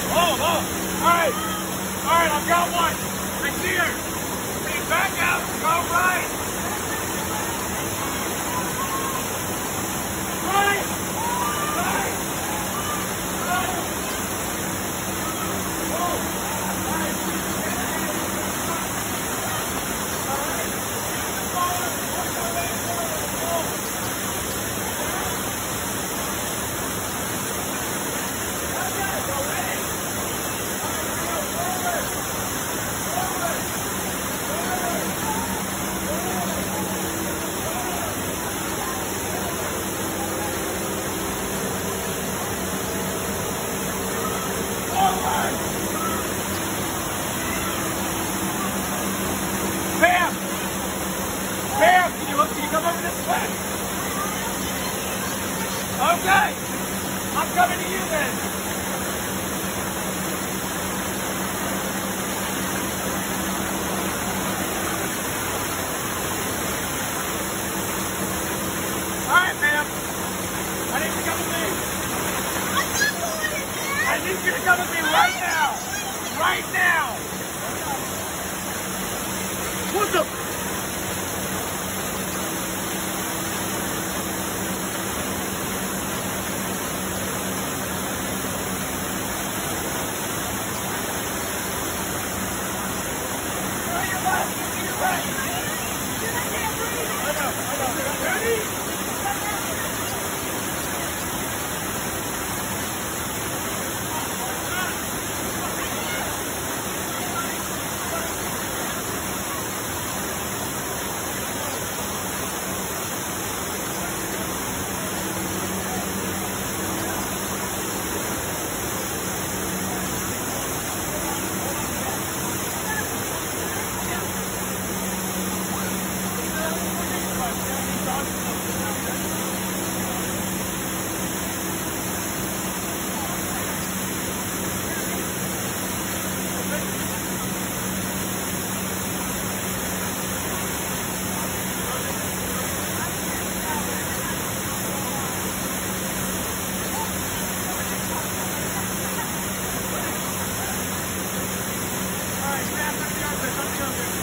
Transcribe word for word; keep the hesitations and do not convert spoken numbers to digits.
Oh, oh. All right. All right, I've got one. I see her. Please back out. Go right. Right. Right. Right. Oh. Right. Pam! Pam, can you, can you come over this way? Okay. I'm coming to you then. All right, ma'am. I need you to come with me. I'm not going in there. I need you to come with me right now. Right now. What the? All right, Sam, let's go. Let's go.